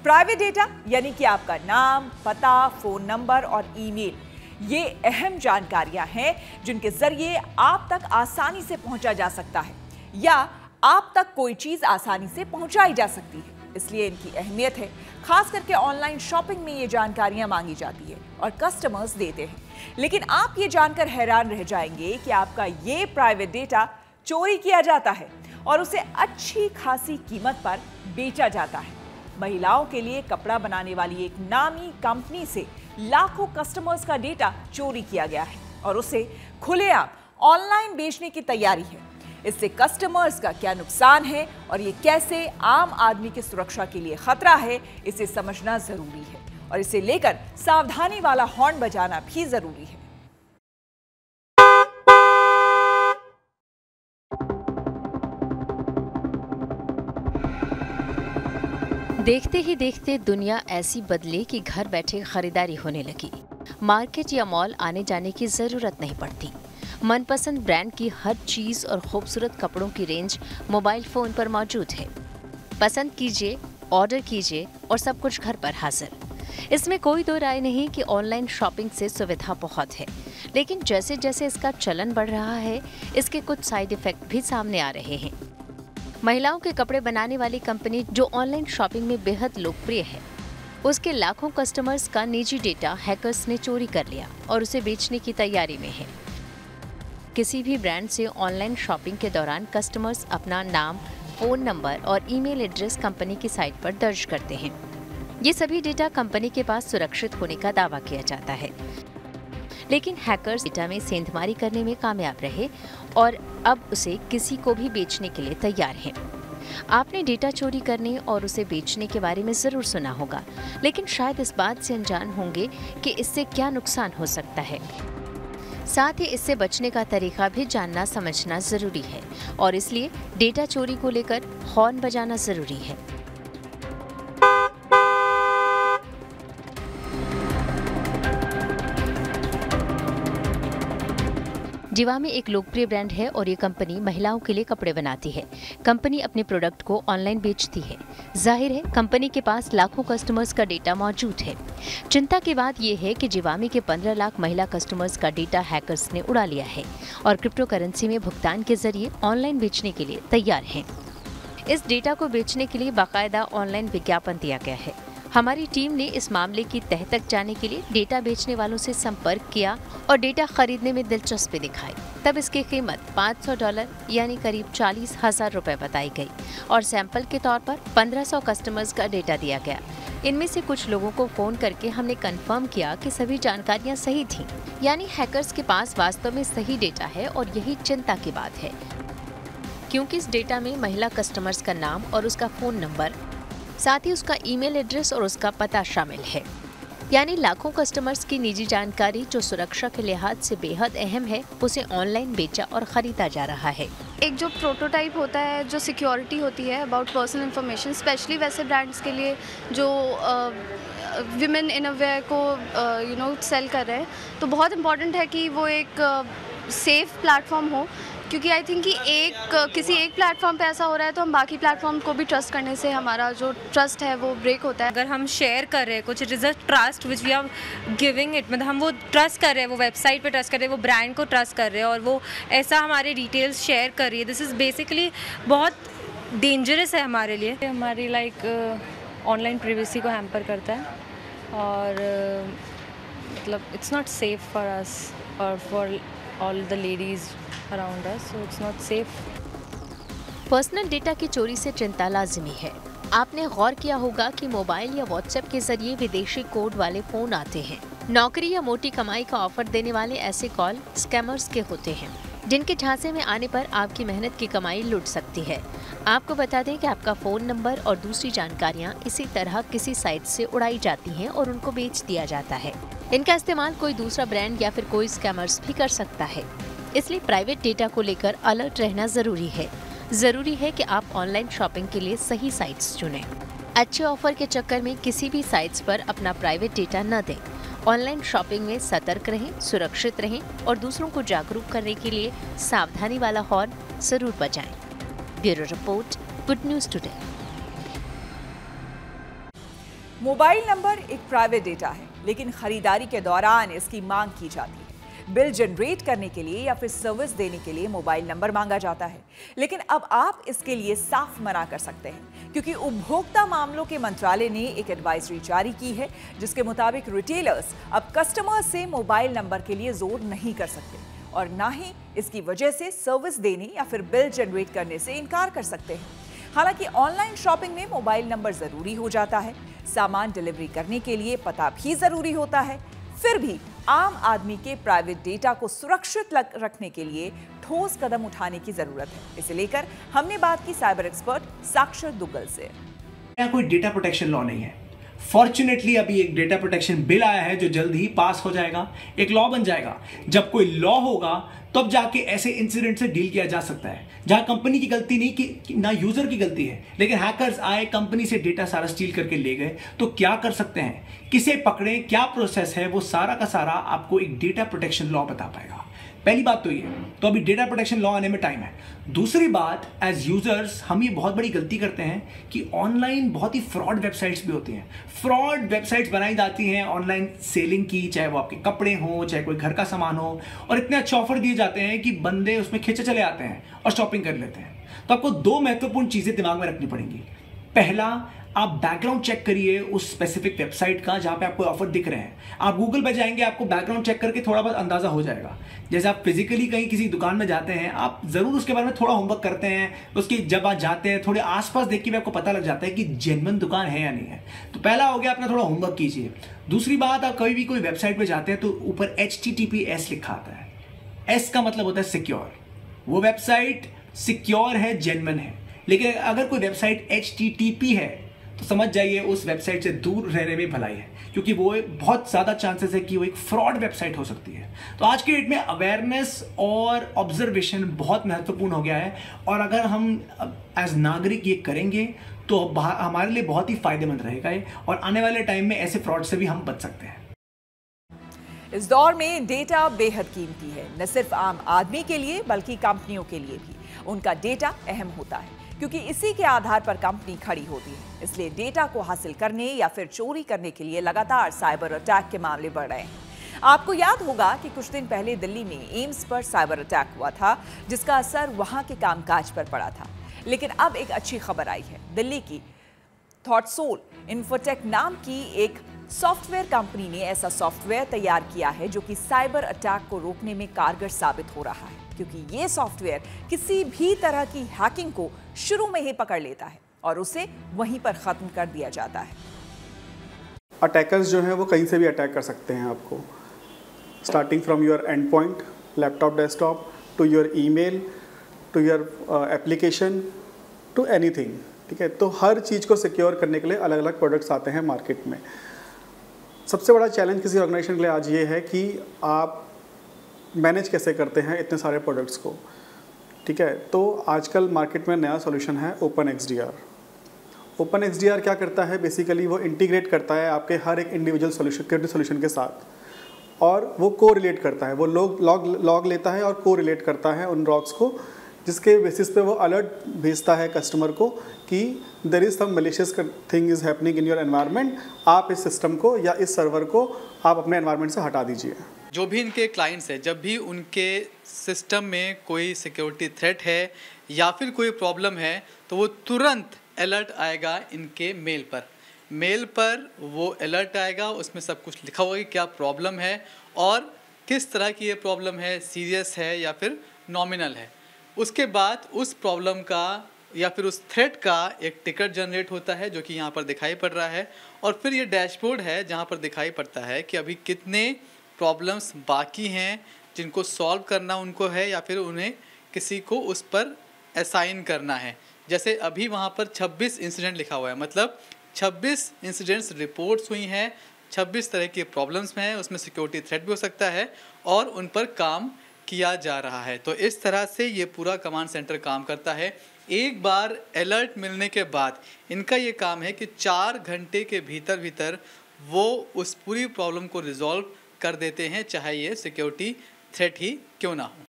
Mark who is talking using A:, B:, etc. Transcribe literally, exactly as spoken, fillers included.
A: Private data यानी कि आपका नाम, पता, फोन नंबर और ईमेल, ये अहम जानकारियां हैं जिनके जरिए आप तक आसानी से पहुंचा जा सकता है या आप तक कोई चीज आसानी से पहुंचाई जा सकती है। इसलिए इनकी अहमियत है। खास करके ऑनलाइन शॉपिंग में ये जानकारियां मांगी जाती है और कस्टमर्स देते हैं। लेकिन आप ये जानकर हैरान रह जाएंगे कि आपका ये प्राइवेट डेटा चोरी किया जाता है और उसे अच्छी खासी कीमत पर बेचा जाता है। महिलाओं के लिए कपड़ा बनाने वाली एक नामी कंपनी से लाखों कस्टमर्स का डेटा चोरी किया गया है और उसे खुलेआम ऑनलाइन बेचने की तैयारी है। इससे कस्टमर्स का क्या नुकसान है और ये कैसे आम आदमी की सुरक्षा के लिए खतरा है, इसे समझना जरूरी है और इसे लेकर सावधानी वाला हॉर्न बजाना भी जरूरी है।
B: देखते ही देखते दुनिया ऐसी बदले कि घर बैठे खरीदारी होने लगी। मार्केट या मॉल आने जाने की जरूरत नहीं पड़ती। मनपसंद ब्रांड की हर चीज और खूबसूरत कपड़ों की रेंज मोबाइल फोन पर मौजूद है। पसंद कीजिए, ऑर्डर कीजिए और सब कुछ घर पर हाजिर। इसमें कोई दो राय नहीं कि ऑनलाइन शॉपिंग से सुविधा बहुत है, लेकिन जैसे जैसे इसका चलन बढ़ रहा है, इसके कुछ साइड इफेक्ट भी सामने आ रहे हैं। महिलाओं के कपड़े बनाने वाली कंपनी जो ऑनलाइन शॉपिंग में बेहद लोकप्रिय है, उसके लाखों कस्टमर्स का निजी डेटा हैकर्स ने चोरी कर लिया और उसे बेचने की तैयारी में है। किसी भी ब्रांड से ऑनलाइन शॉपिंग के दौरान कस्टमर्स अपना नाम, फोन नंबर और ईमेल एड्रेस कंपनी की साइट पर दर्ज करते हैं। ये सभी डेटा कंपनी के पास सुरक्षित होने का दावा किया जाता है, लेकिन हैकर्स डेटा में सेंधमारी करने में कामयाब रहे और अब उसे किसी को भी बेचने के लिए तैयार हैं। आपने डेटा चोरी करने और उसे बेचने के बारे में जरूर सुना होगा, लेकिन शायद इस बात से अनजान होंगे कि इससे क्या नुकसान हो सकता है। साथ ही इससे बचने का तरीका भी जानना समझना जरूरी है और इसलिए डेटा चोरी को लेकर हॉर्न बजाना जरूरी है। जिवामे एक लोकप्रिय ब्रांड है और ये कंपनी महिलाओं के लिए कपड़े बनाती है। कंपनी अपने प्रोडक्ट को ऑनलाइन बेचती है। जाहिर है कंपनी के पास लाखों कस्टमर्स का डेटा मौजूद है। चिंता की बात यह है कि जिवामे के पंद्रह लाख महिला कस्टमर्स का डेटा हैकर्स ने उड़ा लिया है और क्रिप्टो करेंसी में भुगतान के जरिए ऑनलाइन बेचने के लिए तैयार हैं। इस डेटा को बेचने के लिए बाकायदा ऑनलाइन विज्ञापन दिया गया है। हमारी टीम ने इस मामले की तह तक जाने के लिए डेटा बेचने वालों से संपर्क किया और डेटा खरीदने में दिलचस्पी दिखाई। तब इसकी कीमत पाँच सौ डॉलर यानी करीब चालीस हजार रुपए बताई गई और सैंपल के तौर पर पंद्रह सौ कस्टमर्स का डेटा दिया गया। इनमें से कुछ लोगों को फोन करके हमने कंफर्म किया कि सभी जानकारियां सही थीं, यानी हैकर्स के पास वास्तव में सही डेटा है और यही चिंता की बात है, क्योंकि इस डेटा में महिला कस्टमर्स का नाम और उसका फोन नंबर, साथ ही उसका ईमेल एड्रेस और उसका पता शामिल है। यानी लाखों कस्टमर्स की निजी जानकारी जो सुरक्षा के लिहाज से बेहद अहम है, उसे ऑनलाइन बेचा और खरीदा जा रहा है।
C: एक जो प्रोटोटाइप होता है, जो सिक्योरिटी होती है अबाउट पर्सनल इन्फॉर्मेशन, स्पेशली वैसे ब्रांड्स के लिए जो विमेन इनरवेयर को यू नो सेल कर रहे हैं, तो बहुत इम्पॉर्टेंट है कि वो एक सेफ प्लेटफॉर्म हो, क्योंकि आई थिंक कि एक किसी एक प्लेटफॉर्म पे ऐसा हो रहा है तो हम बाकी प्लेटफॉर्म को भी ट्रस्ट करने से हमारा जो ट्रस्ट है वो ब्रेक होता है।
D: अगर हम शेयर कर रहे हैं कुछ, it is a trust which we are giving it, मतलब हम वो ट्रस्ट कर रहे हैं, वो वेबसाइट पे ट्रस्ट कर रहे हैं, वो ब्रांड को ट्रस्ट कर रहे हैं और वो ऐसा हमारे डिटेल्स शेयर कर रही है। दिस इज़ बेसिकली बहुत डेंजरस है हमारे लिए। हमारी लाइक ऑनलाइन प्राइवेसी को हैम्पर करता है और uh, मतलब it's not safe for us और for all the ladies around us, so it's not safe.
B: पर्सनल डेटा की चोरी से चिंता लाजिमी है। आपने गौर किया होगा कि मोबाइल या व्हाट्सएप के जरिए विदेशी कोड वाले फोन आते हैं। नौकरी या मोटी कमाई का ऑफर देने वाले ऐसे कॉल स्कैमर्स के होते हैं, जिनके झांसे में आने पर आपकी मेहनत की कमाई लुट सकती है। आपको बता दें कि आपका फोन नंबर और दूसरी जानकारियां इसी तरह किसी साइट से उड़ाई जाती हैं और उनको बेच दिया जाता है। इनका इस्तेमाल कोई दूसरा ब्रांड या फिर कोई स्कैमर्स भी कर सकता है। इसलिए प्राइवेट डेटा को लेकर अलर्ट रहना जरूरी है। जरूरी है कि आप ऑनलाइन शॉपिंग के लिए सही साइट्स चुनें। अच्छे ऑफर के चक्कर में किसी भी साइट्स पर अपना प्राइवेट डेटा न दें। ऑनलाइन शॉपिंग में सतर्क रहें, सुरक्षित रहें और दूसरों को जागरूक करने के लिए सावधानी वाला हॉर्न जरूर बजाएं। Bureau report, good news today.
A: Mobile number एक प्राइवेट डेटा है, लेकिन खरीदारी के दौरान इसकी मांग की जाती है। बिल जनरेट करने के लिए या फिर सर्विस देने के लिए मोबाइल नंबर मांगा जाता है, लेकिन अब आप इसके लिए साफ मना कर सकते हैं, क्योंकि उपभोक्ता मामलों के मंत्रालय ने एक एडवाइजरी जारी की है, जिसके मुताबिक रिटेलर्स अब कस्टमर्स से मोबाइल नंबर के लिए जोर नहीं कर सकते और ना ही इसकी वजह से सर्विस देने या फिर बिल जनरेट करने से इनकार कर सकते हैं। हालांकि ऑनलाइन शॉपिंग में मोबाइल नंबर जरूरी हो जाता है, सामान डिलीवरी करने के लिए पता भी जरूरी होता है, फिर भी आम आदमी के प्राइवेट डेटा को सुरक्षित रखने के लिए ठोस कदम उठाने की जरूरत है। इसे लेकर हमने बात की साइबर एक्सपर्ट साक्षर दुग्गल से।
E: यहाँ कोई डेटा प्रोटेक्शन लॉ नहीं है। फॉर्चुनेटली अभी एक डेटा प्रोटेक्शन बिल आया है जो जल्द ही पास हो जाएगा, एक लॉ बन जाएगा। जब कोई लॉ होगा तब जाके ऐसे इंसिडेंट से डील किया जा सकता है, जहां कंपनी की गलती नहीं, कि ना यूजर की गलती है, लेकिन हैकर्स आए, कंपनी से डेटा सारा स्टील करके ले गए, तो क्या कर सकते हैं, किसे पकड़े, क्या प्रोसेस है, वो सारा का सारा आपको एक डेटा प्रोटेक्शन लॉ बता पाएगा। पहली बात तो ये, तो अभी डेटा प्रोटेक्शन लॉ आने में टाइम है। दूसरी बात, एज यूजर्स हम ये बहुत बड़ी गलती करते हैं कि ऑनलाइन बहुत ही फ्रॉड वेबसाइट्स भी होती हैं। फ्रॉड वेबसाइट्स बनाई जाती हैं ऑनलाइन सेलिंग की, चाहे वो आपके कपड़े हो, चाहे कोई घर का सामान हो, और इतने अच्छे ऑफर दिए जाते हैं कि बंदे उसमें खींचे चले आते हैं और शॉपिंग कर लेते हैं। तो आपको दो महत्वपूर्ण चीजें दिमाग में रखनी पड़ेंगी। पहला, आप बैकग्राउंड चेक करिए उस स्पेसिफिक वेबसाइट का जहां पे आपको ऑफर दिख रहे हैं। आप गूगल पे जाएंगे, आपको बैकग्राउंड चेक करके थोड़ा बहुत अंदाजा हो जाएगा। जैसे आप फिजिकली कहीं किसी दुकान में जाते हैं, आप जरूर उसके बारे में थोड़ा होमवर्क करते हैं, उसकी जब आप जाते हैं थोड़े आसपास देख के भी आपको पता लग जाता है कि जेन्युइन दुकान है या नहीं है। तो पहला हो गया, अपना थोड़ा होमवर्क कीजिए। दूसरी बात, आप कभी भी कोई वेबसाइट पे जाते हैं तो ऊपर H T T P S लिखा आता है। एस का मतलब होता है सिक्योर। वो वेबसाइट सिक्योर है, जेन्युइन है। लेकिन अगर कोई website H T T P है तो समझ जाइए उस वेबसाइट से दूर रहने में भलाई है, क्योंकि वो बहुत ज्यादा चांसेस है कि वो एक फ्रॉड वेबसाइट हो सकती है। तो आज के डेट में अवेयरनेस और ऑब्जर्वेशन बहुत महत्वपूर्ण हो गया है, और अगर हम एज नागरिक ये करेंगे तो हमारे लिए बहुत ही फायदेमंद रहेगा ये, और आने वाले टाइम में ऐसे फ्रॉड से भी हम बच सकते हैं।
A: इस दौर में डेटा बेहद कीमती है, न सिर्फ आम आदमी के लिए बल्कि कंपनियों के लिए भी। उनका डेटा अहम होता है, क्योंकि इसी के आधार पर कंपनी खड़ी होती है। इसलिए डेटा को हासिल करने या फिर चोरी करने के लिए लगातार साइबर अटैक के मामले बढ़ रहे हैं। आपको याद होगा कि कुछ दिन पहले दिल्ली में एम्स पर साइबर अटैक हुआ था, जिसका असर वहां के कामकाज पर पड़ा था। लेकिन अब एक अच्छी खबर आई है। दिल्ली की थॉटसोल इन्फोटेक नाम की एक सॉफ्टवेयर कंपनी ने ऐसा सॉफ्टवेयर तैयार किया है जो कि साइबर अटैक को रोकने में कारगर साबित हो रहा है, क्योंकि ये सॉफ्टवेयर किसी भी तरह की हैकिंग को शुरू में ही पकड़ लेता है और उसे वहीं पर खत्म कर दिया जाता है।
F: अटैकर्स जो हैं वो कहीं से भी अटैक कर सकते हैं आपको, starting from your end point, laptop, desktop, to your email, to your application, to anything. ठीक है, तो हर चीज़ को सिक्योर करने के लिए अलग अलग प्रोडक्ट्स आते हैं मार्केट में। सबसे बड़ा चैलेंज किसी ऑर्गेनाइजेशन के लिए आज ये है कि आप मैनेज कैसे करते हैं इतने सारे प्रोडक्ट्स को। ठीक है, तो आजकल मार्केट में नया सॉल्यूशन है open X D R. Open X D R क्या करता है, बेसिकली वो इंटीग्रेट करता है आपके हर एक इंडिविजुअल सॉल्यूशन सिक्योरिटी सॉल्यूशन के साथ, और वो को रिलेट करता है, वो लॉग लॉग लॉग लेता है और को रिलेट करता है उन लॉग्स को, जिसके बेसिस पे वो अलर्ट भेजता है कस्टमर को कि there is some malicious thing is happening in your environment. आप इस सिस्टम को या इस सर्वर को आप अपने एनवायरनमेंट से हटा दीजिए।
G: जो भी इनके क्लाइंट्स हैं, जब भी उनके सिस्टम में कोई सिक्योरिटी थ्रेट है या फिर कोई प्रॉब्लम है, तो वो तुरंत अलर्ट आएगा इनके मेल पर। मेल पर वो अलर्ट आएगा, उसमें सब कुछ लिखा होगा कि क्या प्रॉब्लम है और किस तरह की ये प्रॉब्लम है, सीरियस है या फिर नॉमिनल है। उसके बाद उस प्रॉब्लम का या फिर उस थ्रेट का एक टिकट जनरेट होता है, जो कि यहाँ पर दिखाई पड़ रहा है, और फिर ये डैशबोर्ड है जहाँ पर दिखाई पड़ता है कि अभी कितने प्रॉब्लम्स बाकी हैं जिनको सॉल्व करना उनको है या फिर उन्हें किसी को उस पर असाइन करना है। जैसे अभी वहाँ पर छब्बीस इंसिडेंट लिखा हुआ है, मतलब छब्बीस इंसिडेंट्स रिपोर्ट्स हुई हैं, छब्बीस तरह की प्रॉब्लम्स हैं, उसमें सिक्योरिटी थ्रेट भी हो सकता है और उन पर काम किया जा रहा है। तो इस तरह से ये पूरा कमांड सेंटर काम करता है। एक बार अलर्ट मिलने के बाद इनका ये काम है कि चार घंटे के भीतर भीतर वो उस पूरी प्रॉब्लम को रिजॉल्व कर देते हैं, चाहे ये सिक्योरिटी थ्रेट ही क्यों ना हो।